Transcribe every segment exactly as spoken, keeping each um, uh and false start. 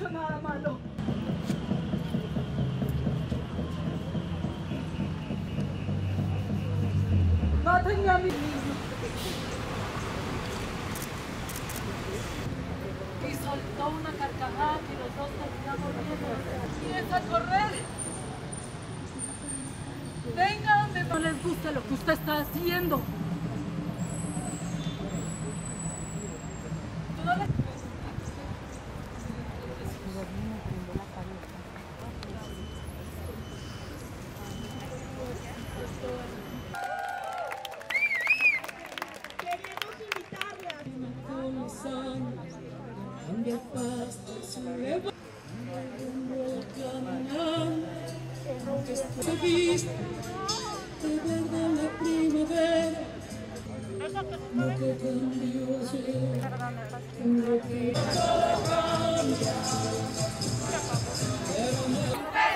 hecho nada malo. No tenía mi niño. Y soltó una carcajada que los dos terminamos riendo. Y es a correr. Venga donde no les guste lo que usted está haciendo. De verdad la primavera, lo que cambió ayer, lo que todo cambia, pero no.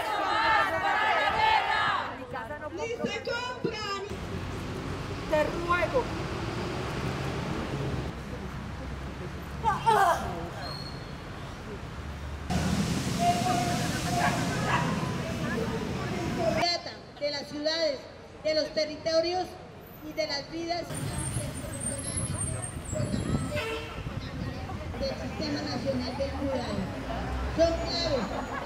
¡Ni se compran! Te ruego. De las ciudades, de los territorios y de las vidas del Sistema Nacional del Cuidado. Son claves